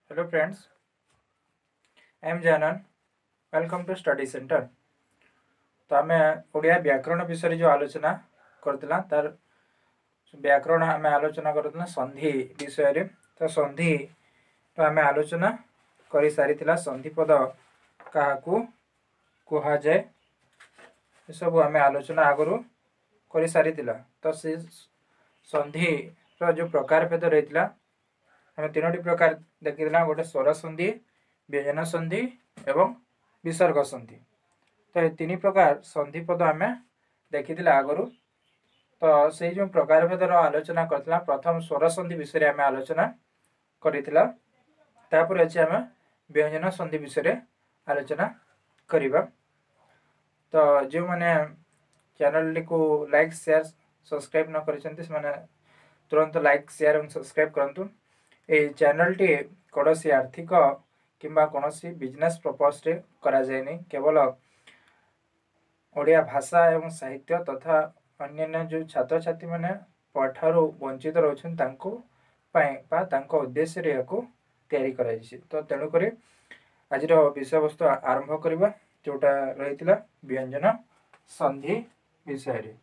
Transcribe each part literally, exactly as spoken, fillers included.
Hello friends, I am Janan. Welcome to Study Center. तो आम ओडिया व्याकरण विषय जो आलोचना करथिला तार व्याकरण आम आलोचना करथिला संधि विषय रे। तो संधि तो आम आलोचना करि सारिथिला संधि पद काहाकू कुहा जाय सब आम आलोचना आगरु करि सारिथिला। तो से संधि रो जो प्रकार भेद रहितला आम तीनोटी प्रकार देखिथिला। गोटे स्वर संधि, व्यंजन संधि एवं विसर्ग संधि। तो ये तीन प्रकार संधि पद आम देखी आगु। तो से जो प्रकार भेदर आलोचना करथिला प्रथम स्वर संधि विषय आम आलोचना करिथिला। तापर अछि आम व्यंजन संधि विषय आलोचना करिबा। तो जो माने चैनल को लाइक शेयर सब्सक्राइब न करिसेंती से माने तुरंत लाइक शेयर एवं सब्सक्राइब करंतु। ए चैनल टी कौनसी आर्थिक किंबा कौनसी बिजनेस पर्पस रे करा जायनि, केवल ओडिया भाषा एवं साहित्य तथा अन्य जो छात्र छात्री माने पठारु वंचित रहउछन तांको पय बा तांको उद्देश्य रे याको तयारी कराइछि। तो तेनु करी आज रो विषय वस्तु आरंभ करबा जोटा रहितला व्यंजन संधि विषय रे।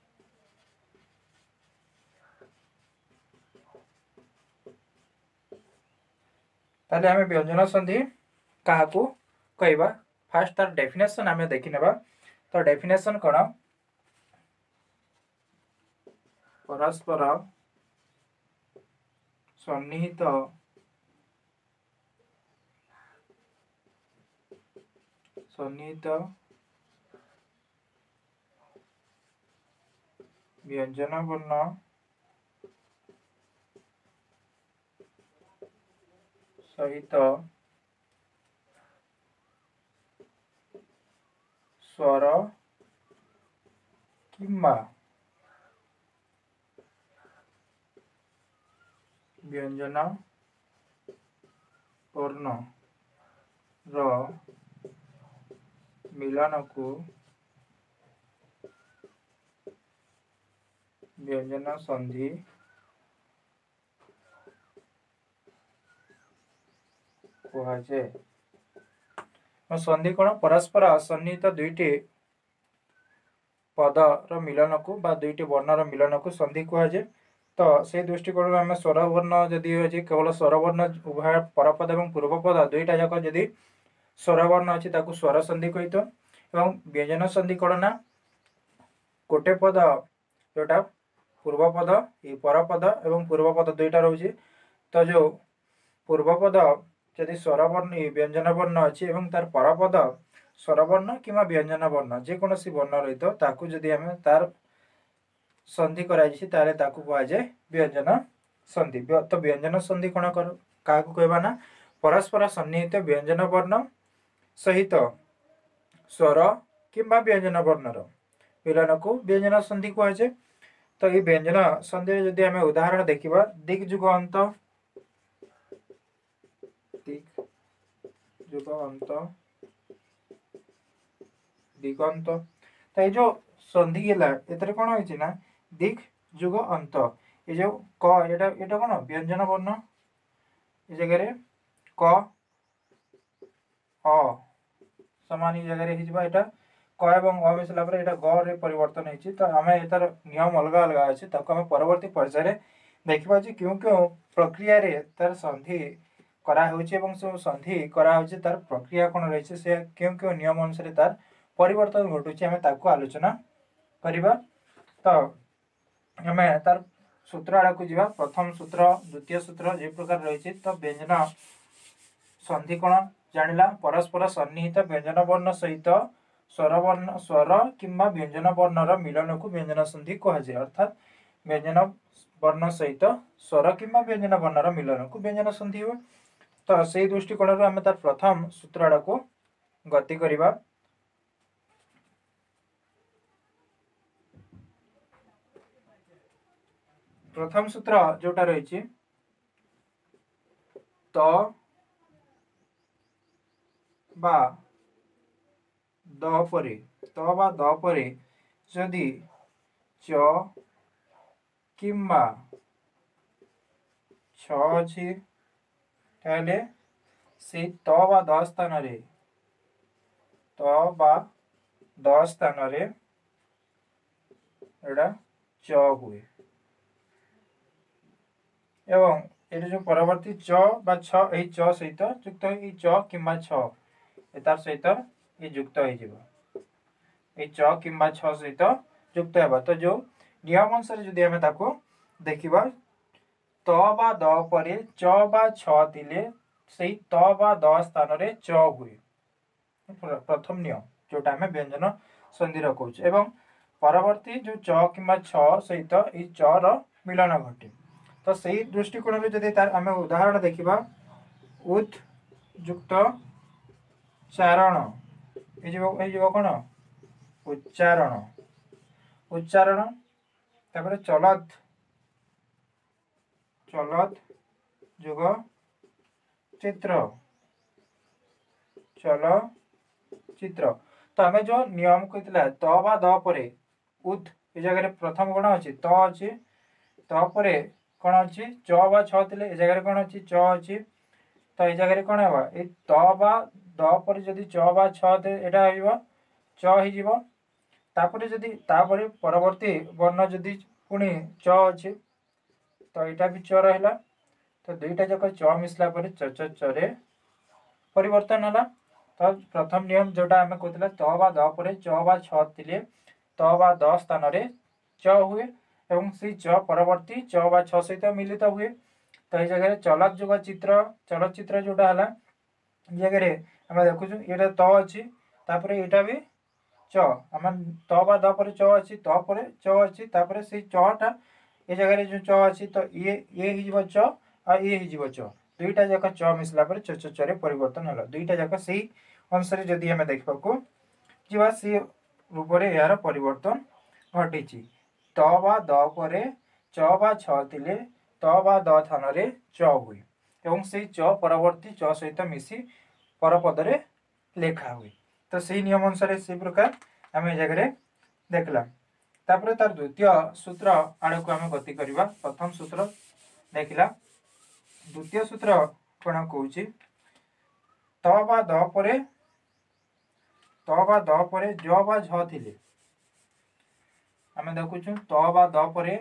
ताले हमें व्यंजन संधि काहाकू कहबा। फास्ट तार डेफिनेशन हमें देखि नेबा। तो डेफिनेशन कोन? परस्पर सन्निहित सन्निहित व्यंजन वर्ण सहित स्वर किंबा व्यंजन वर्ण रो मिलन को व्यंजन संधि कहा जाए। संधि कोन? परस्पर सन्निहित दुईटी पद रो मिलन को बा दुईटी वर्ण रो मिलन को संधि कहा जाए। तो से दृष्टिकोण आम स्वर वर्ण जदि अच्छी केवल स्वर वर्ण उभय परपद एवं पूर्वपद दुईटा जाक जदि स्वर वर्ण अच्छी ताकू स्वर संधि कही तो। एवं व्यंजन संधि कौन ना गोटे पद जोटा पूर्वपद ये परपद एवं पूर्वपद दुईटा रोचे। तो जो पूर्वपद जदि स्वर वर्ण व्यंजन वर्ण अच्छी एवं तार परपद स्वर वर्ण कि व्यंजन वर्ण जेकोसी वर्ण रही तो ताकू जदि आम तार संधि कराइछि तारे ताकू कहा जाए व्यंजन संधि। तो व्यंजन संधि कोन कर काकू कहबा ना परस्पर सन्निहित व्यंजन वर्ण सहित स्वर किंबा व्यंजन वर्णर मिलन को व्यंजन संधि कहा जाए। तो ये व्यंजन संधि जदि आम उदाहरण देखिबा दिग जुग अंत दिग जुग अंत दिगंत। तो ये जो संधि है एतरे कोन होइछि ना दिग जुग अंत ये जो क एटा एटा कोन व्यंजन वर्ण ए जगह रे क अ समान जगह रे हिजबा एटा क एवं अ मिसला पर एटा ग रे परिवर्तन होइछि। तो हमें एतर नियम अलग अलग अछि ताको हम परवर्ती पर्याय रे देखिबा जे क्यों क्यों प्रक्रिया रे तार संधि करा होइछि एवं सो संधि करा होइछि तार प्रक्रिया कोन रहिछि से क्यों क्यों नियम अनुसार तार परिवर्तन घटुछि हमें ताको आलोचना करिबा। तो हमें तार सूत्र आड़ को जीवा। प्रथम सूत्र द्वितीय सूत्र जे प्रकार रही। तो व्यंजन संधि कोन जानिला परस्पर सन्निहित व्यंजन वर्ण सहित स्वर वर्ण स्वर किंबा व्यंजन वर्ण मिलन को व्यंजन संधि कहा जाए। अर्थात व्यंजन वर्ण सहित स्वर किंबा व्यंजन वर्ण मिलन को व्यंजन संधि हो। तो से दृष्टिकोण आम तार प्रथम सूत्र आड़ को गति करिबा। प्रथम सूत्र जोटा रही तो बा द परे तो बा द परे जदि च किंबा छ अछि ताहले से त बा द स्थान रे त बा द स्थान रे एटा च हुए एवं ये जो परवर्ती च बा छ एही च सहित युक्त एही च किंबा छ तार सहित ये युक्त हो जिवो ए च किंबा छ सहित युक्त हेबा तो जो नियम अनुसार जदि हमें ताको देखिबा त बा द परे च बा छ थिले सेही त बा द स्थान रे च हुए प्रथम नियम जोटा हमें व्यंजन संधि रखुछ एवं परवर्ती जो च किंबा छ सहित ए च र मिलन घटे तो सही दृष्टिकोण रे जदि तार हमें उदाहरण देखिबा उत युक्त चारण ए जो ए जो कोन उच्चारण उच्चारण तापर चलत चलत जुग चित्र चल चित्र तो हमें जो नियम कहतिला त बा द परे उत ए जगह प्रथम कोन अछि त अछि त परे कोन अछि च बा छ थिले ए जगह कोन अछि च अछि तो ए जगह कोन हेबा ए त बा द परे जदि च बा छ दे एटा होइबो च हि जीवो तापरे जदि तापरे परवर्ती वर्ण जदि पुणी च अछि तो एटा भी च रहला तो दुईटा जक च मिसला परे च च च रे परिवर्तन होला तो प्रथम नियम जोटा हमें कहतिला त बा द परे च बा छ थिले त बा द स्थान रे च हुए एवं सी च परवर्ती च बा छ सहित मिलित हुए तो ए जगह चलत जुग चित्र चलचित्र जोटा हला जगह हमें देखु एटा त अछि तापरे एटा भी च हम त बा द परे च अछि त परे च अछि तापरे से च टा ए जगह जो च अछि तो ये ये हि जीव च आ ये हि जीव च दुईटा जक च मिसला परे च च च रे परिवर्तन होला दुईटा जक सही अनुसार जदि हमें देखबा को जीवा से रूप रे यार परिवर्तन घटिछि त बा द परे च बा छ थिले त बा द स्थान रे च हुए एवं से च परवर्ती च सहित मिसी परपद रे लेखा हुए तो सही नियम अनुसार से प्रकार आम जगह देखला तापर तार द्वितीय सूत्र आड़ को आम गति करवा प्रथम सूत्र देखला द्वितीय सूत्र कौन कौच त बा द परे त बा द परे ज बा झ थिले आम देखुछु त बा द परे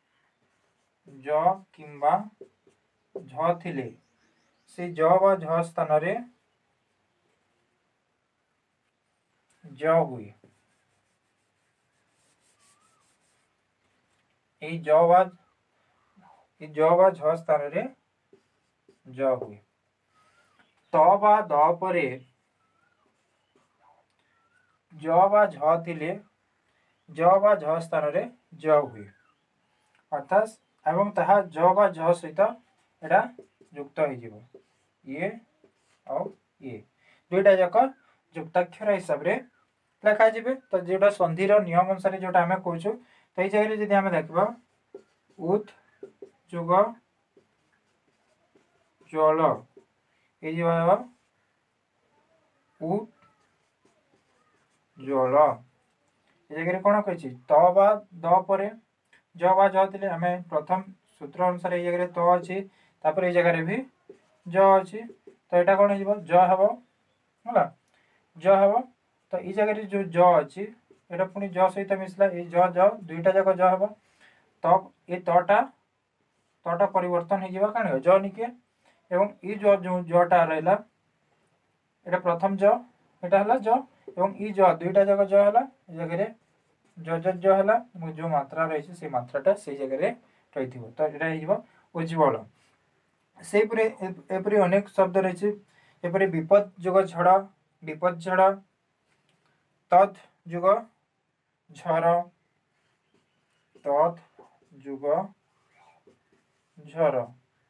ज किंबा झ थिले से ज बा झ स्थान रे ज हुए ए ज बा ए ज बा झ स्थान रे ज हुए त बा द परे ज बा झ थिले ज बा झ स्थान रे ज हुए अर्थात एवं ताहा ज बा झ सहित एटा युक्त हो जिवो ये और ये दुईटा जक युक्ताक्षर हिसाब रे लिखा जिवे तो जेटा संधिर नियम अनुसार जोटा हमें कहूछु तो ये जगह जदि हमें देखबा उत जुग जल ए जे बाबा उत जल ए जगह कोन कहछि त बा द परे ज बा ज थिले हमें प्रथम सूत्र अनुसार ए जगह त अछि तापर ए जगह रे भी ज अछि तो एटा कोन हिबो ज हबो होला ज हबो तो ई जगह जो ज अछि एटा पुनी ज सहित मिसला ए ज ज दुईटा जक ज हबो तब ए तटा तटा परिवर्तन हो जिबा कान ज निके एवं ई जो जो जटा रहला एटा प्रथम ज एटा हला ज एवं ई ज दुईटा जक ज हला ए जगह रे ज ज ज हला जो मात्रा रहिछि से मात्राटा से जगह रे रहिथिबो तो एटा हिबो उज्ज्वल से परे एपरि अनेक शब्द रहिछि एपरि विपद जुग झड़ विपद झड़ तद जुग झर तद जुग झर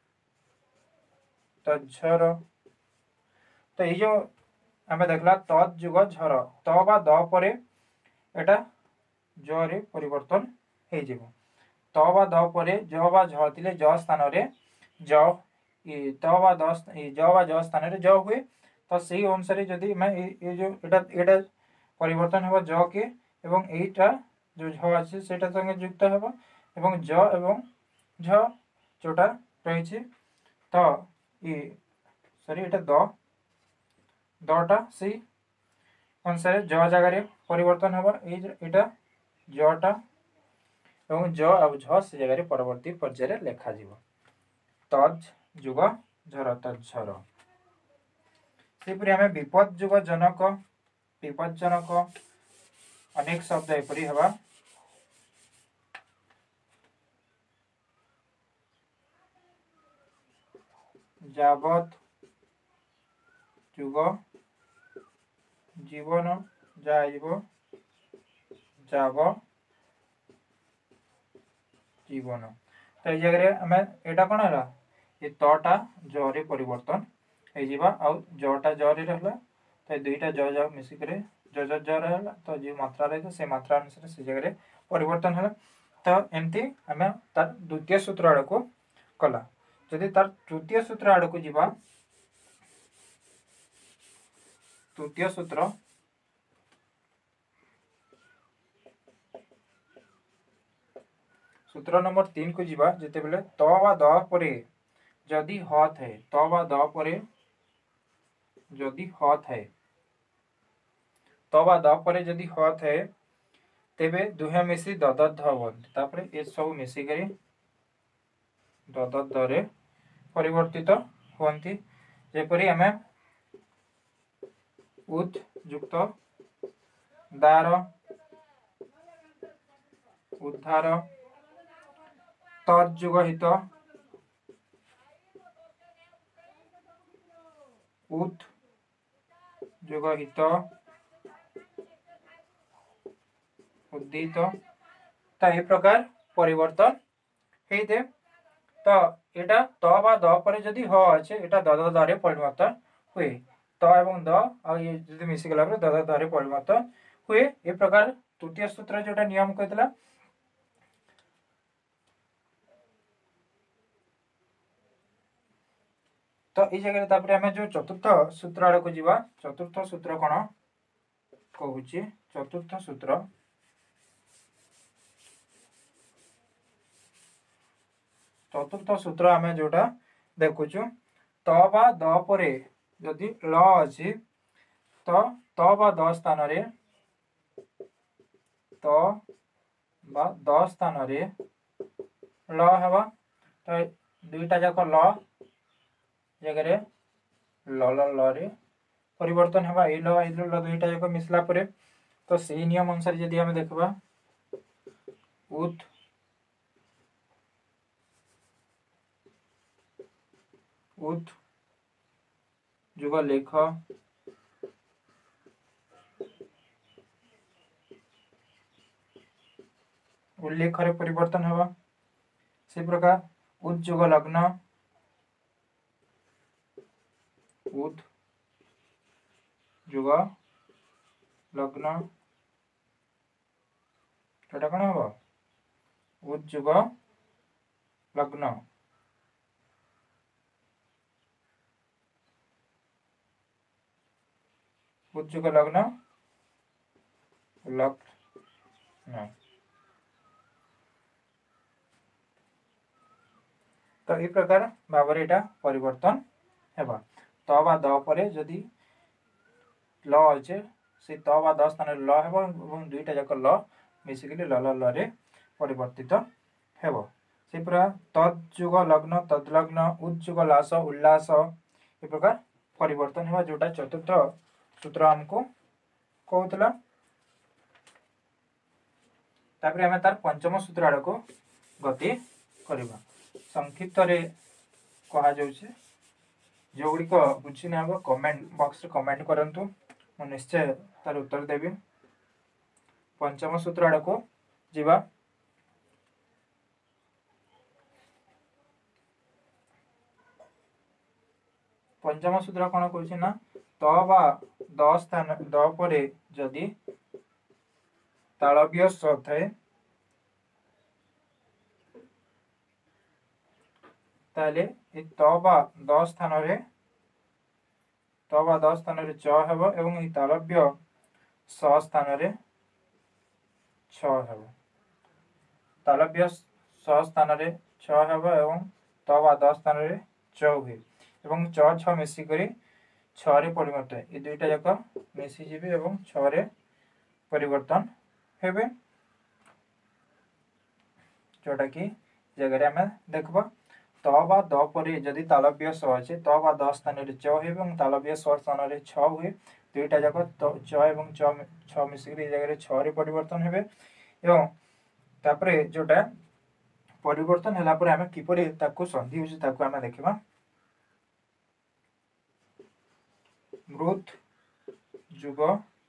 तज्झर तो ये जो आम देखला तद जुग झर त बा द परे एटा ज रे परिवर्तन हे जिवो त बा द परे ज बा झ थिले ज स्थान रे ज ई त बा द ई ज बा ज स्थान रे ज हुए तो सही अनुसार जदि मैं ये जो एटा एटा परिवर्तन हेबो ज के एवं एटा जो झ अछि सेटा संगे युक्त हेबो एवं ज एवं झ जोटा रहिछि तो ई सॉरी एटा द दटा से अनुसार ज जगह परिवर्तन होगा एटा जटा एवं ज आ झ से जगह परवर्ती पर्याय लेखा जीव तज जुग झर तज्झर सेपरी आम विपद जुग जनक विपज्जनक अनेक शब्द एपरी हवा जावत जुग जीवन जाइब जाव जीवन तो ये जगह आम एटा कौन है ये तटा जरे परिवर्तन हो जटा जरे रहा तो दुईटा ज ज मिसिक ज ज ज रहा तो जो मात्रा रही से मात्रा अनुसार से जगह परिवर्तन है तो एमती आम तार द्वितीय सूत्र आड़ को कला जदि तार तृतीय सूत्र आड़ को जीवा तृतीय सूत्र सूत्र नंबर तीन को जीवा जिते बेले त वा द परे जदि ह थाए त वा द परे जदि ह थाए त वा द परे जदि ह थाए तेबे दुहे मिसी ददध होवंती तापरे ए सब मिसी करी ददध रे परिवर्तित होवंती जेपरी आमे उद युक्त दार उद्धार तजुगहित उद जुगहित उद्दीत तो ये प्रकार परिवर्तन हेते तो एटा त बा द परे जदि ह अछि एटा द द द रे परिवर्तन हुए त एवं द आ ये जदि मिसी गला पर द द द रे परिवर्तन हुए ए प्रकार तृतीय सूत्र जोटा नियम कहतला तो ये जगह तापर हमें जो चतुर्थ सूत्र आड़ को जीवा चतुर्थ सूत्र कौन कहूची चतुर्थ सूत्र चतुर्थ सूत्र आम जोटा देखुचु त बा द परे जदि ल अछि तो त बा द स्थान रे त बा द स्थान रे ल हेबा तो दुईटा जाक ल जगह ल ल ल रे परिवर्तन हेबा ए ल ए ल दुईटा जाक मिसला परे तो सेही नियम अनुसार जदि हम देखबा उत उत जुग लेख उल्लेख रे परिवर्तन हेबा से प्रकार उत जुग लग्न उत जुग लग्न एटा कौन हेबा उत जुग लग्न उच्चुक लग्न लग्न तो ये प्रकार भाव परिवर्तन हेबा त बा द परे जदि ल अच्छे से त बा द स्थान ल हेबा एवं दुईटा जाक ल मिसिक ल ल ल रे परिवर्तित हेबो से पूरा तजुग लग्न तद्लग्न उज्जुग लास उल्लास ये प्रकार परिवर्तन हेबा जोटा चतुर्थ सूत्र हमको कहूतला तापर हमें तार पंचम सूत्र आड़ को गति करबा संक्षिप्त रे कहा जाउछे जो गुडी को बुझी ना हो कमेंट बॉक्स रे कमेंट करंतु मु निश्चय तार उत्तर देबी पंचम सूत्र आड़ को जीवा पंचम सूत्र कौन कहूँ ना त बा द स्थान द परे जदि तालव्य स थाए ताले ए त बा द स्थान रे त बा द स्थान रे च हेबो एवं ए तालव्य स स्थान रे छ हेबो तालव्य स स्थान रे छ हेबो एवं त बा द स्थान रे च हुए एवं च छ मिसिक छे परिवर्तन ये दुईटा जाक मिसीजी एवं छे परिवर्तन हेबे जोटा कि जगह आम देखा त बा द पर जदि तालव्य स अच्छे त बा द स्थान च हो तालव्य स स्थान छ हुए दुईटा जाक च एवं छ मिसिक जगह छे परिवर्तन हेबे एवं तापरे जोटा परिवर्तन है आम किपर संधि हो आम देखा मृत जुग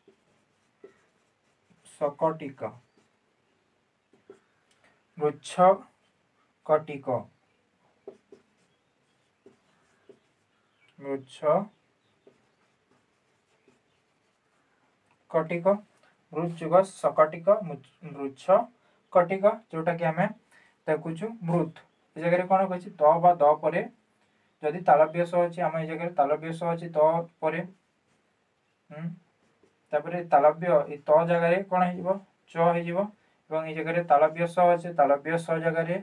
सकटिक मृच्छ कटिक मृच्छ कटिक मृत जुग सकटिक मृच्छ कटिक जोटा कि आम देखुचु मृत ये जगह कौन कही त बा द पर जदि तालव्य स अच्छी आम जगह तालव्य स अच्छी त पर तापर तालव्य त जगह कौन हो च हो ये जगह तालव्य स अच्छे तालव्य स जगह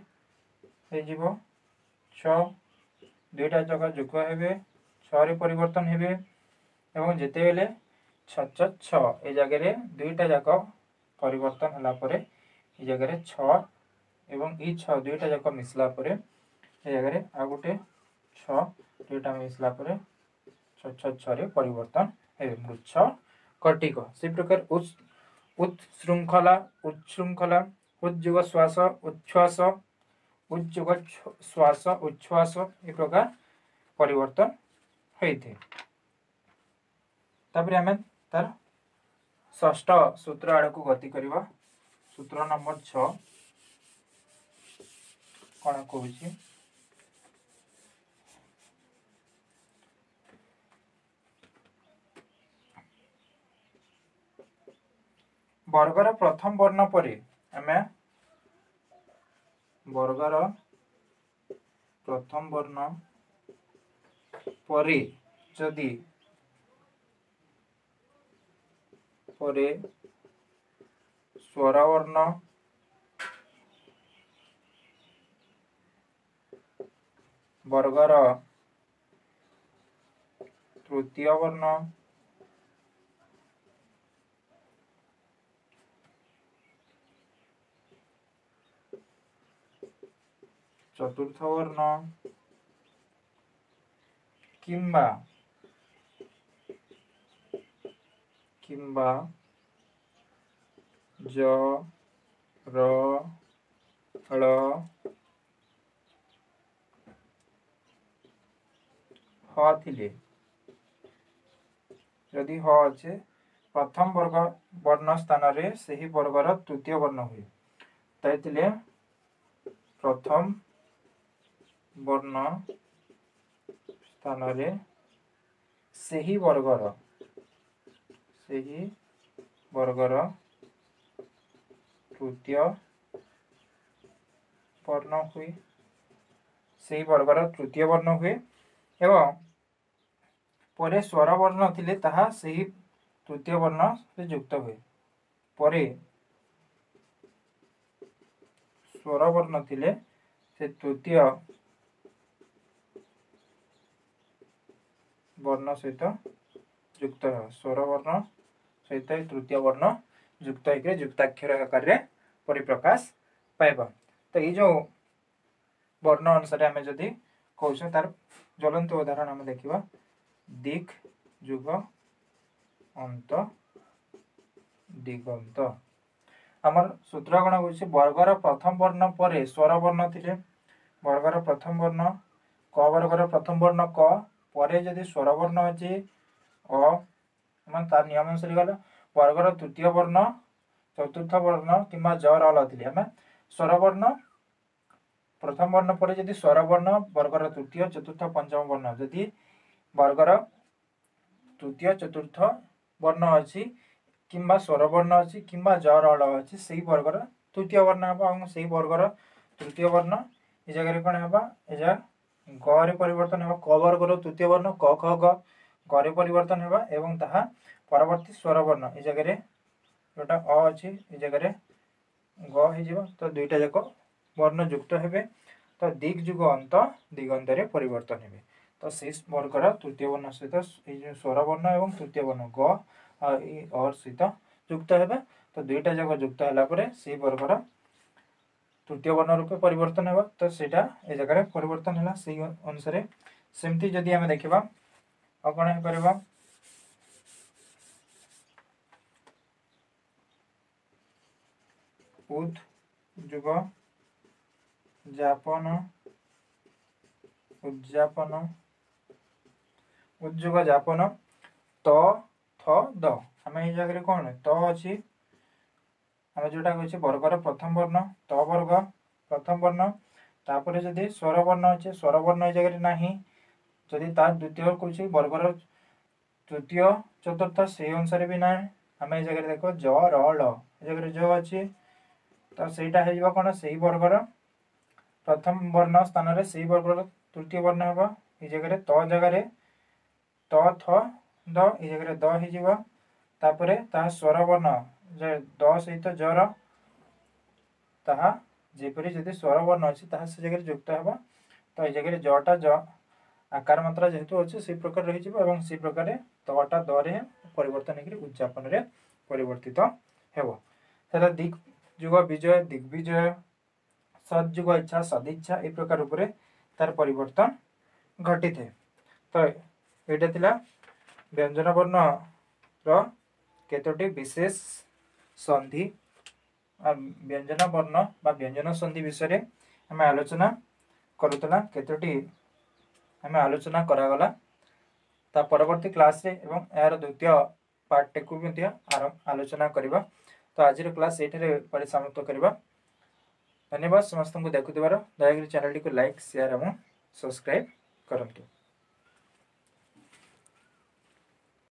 छ दुईटा जगह जुग हे छे परिवर्तन हेबे एवं जिते बेले छ छ ए जगह दुईटा जाक परिवर्तन होला परे ये जगह छ एवं ई छ दुईटा जाक मिसला परे ये जगह आ गोटे छ दुईटा मिसला परे छ छ छ परिवर्तन हेबे मृच्छ कटिक से प्रकार उत्शृंखला उत्शृंखला उज्जुग श्वास उच्छ्वास उज्जुग श्वास उच्छ्वास ये प्रकार परिवर्तन होते आम तार षष्ठ सूत्र आड़ को गति करवा सूत्र नंबर छ कौन कहूँ वर्गर प्रथम वर्ण पर आम वर्गर प्रथम वर्ण पर जदि परे स्वरवर्ण वर्गर तृतीय वर्ण चतुर्थ वर्ण किंबा किंबा ज र ळ ह थिले यदि ह अच्छे प्रथम वर्ग वर्ण स्थान रे सही वर्गर तृतीय वर्ण हुए ताइतिले प्रथम वर्ण स्थान रे सही वर्गर सही वर्गर तृतीय वर्ण हुए सही वर्गर तृतीय वर्ण हुए एवं परे स्वर वर्ण थिले ताहा सही तृतीय वर्ण से युक्त हुए परे स्वर वर्ण थिले से तृतीय वर्ण सहित युक्त है स्वर वर्ण सहित तृतीय वर्ण युक्त होकर युक्ताक्षर आकार रे परिप्रकाश पाइबा तो ये जो वर्ण अनुसार आम जदि कौश तार ज्वलंत उदाहरण आम देखा दिक् जुग अंत दिगंत आमर सूत्र गण हो वर्गर प्रथम वर्ण पर स्वर वर्ण थिले वर्गर प्रथम वर्ण क वर्गर प्रथम वर्ण क पर जदि स्वर वर्ण अच्छे अ तार नियम अनुसार गला वर्गर तृतीय वर्ण चतुर्थ वर्ण किंवा ज र ल आम स्वर वर्ण प्रथम वर्ण पर जदि स्वर वर्ण वर्गर तृतीय चतुर्थ पंचम वर्ण जदि वर्गर तृतीय चतुर्थ वर्ण अच्छी किंबा स्वर वर्ण अच्छी किंबा ज र ल अच्छी से वर्गर तृतीय वर्ण हम से वर्गर तृतीय वर्ण ये जगह कौन है ग परिवर्तन है क वर्गर तृतीय वर्ण क ख ग ग परिवर्तन है एवं ताहा परवर्ती स्वर वर्ण ये जगह जोटा अ अच्छी ये जगह ग हो तो दुईटा जाक वर्ण युक्त हेबे तो दिक् जुग अंत दिगंत रे परिवर्तन हेबे तो से वर्गर तृतीय वर्ण सहित स्वर वर्ण एवं तृतीय वर्ण ग और सहित युक्त है। तो दुईटा जगह युक्त है से वर्गर तृतीय वर्ण रूपे परिवर्तन होगा। तो सेटा ए जगह परिवर्तन है से अनुसार सेमती जदि आम देखा आ कौन हो पार उद्युग जापन उद्यापन उद्योग जापन त थ द आम ये जगह कौन त अच्छी आम जोटा कहे वर्गर प्रथम वर्ण त वर्ग प्रथम वर्ण तापर जदि स्वर वर्ण अच्छे स्वर वर्ण ये जगह ना जदि तार द्वितीय कौन वर्गर तृतीय चतुर्थ से अनुसार भी ना आम ये जगह देख ज र ल जगह ज अच्छी तो सहीटा हो कौन से वर्गर प्रथम वर्ण स्थान से वर्गर तृतीय वर्ण हम ये जगह त जगह त थ द ये जगह द होपर ता स्वर वर्ण द सहित जर ताहा जेपरी जदि स्वर वर्ण अच्छी से जगह युक्त हे। तो ये जगह जटा ज आकार मात्रा जेहेतु अच्छे से प्रकार रही से प्रकार तटा दे परिवर्तन हो उद्यापन परिवर्तित हो दिग जुग विजय दिग्विजय सदयुग इच्छा सदिच्छा ए प्रकार उपरे तार परिवर्तन घटी थे। तो ये थिला व्यंजन वर्ण केतोटी विशेष संधि व्यंजन वर्ण बा व्यंजन संधि विषय आम आलोचना करुतला केतोटी आम आलोचना करागला ता परवर्ती क्लास रे एवं यार द्वितीय पार्ट को भी आलोचना करबा। तो आज क्लास ये समाप्त करबा। धन्यवाद समस्त को देखुथिबार दयाकरी चैनल टी को लाइक शेयर एवं सब्सक्राइब करंतु।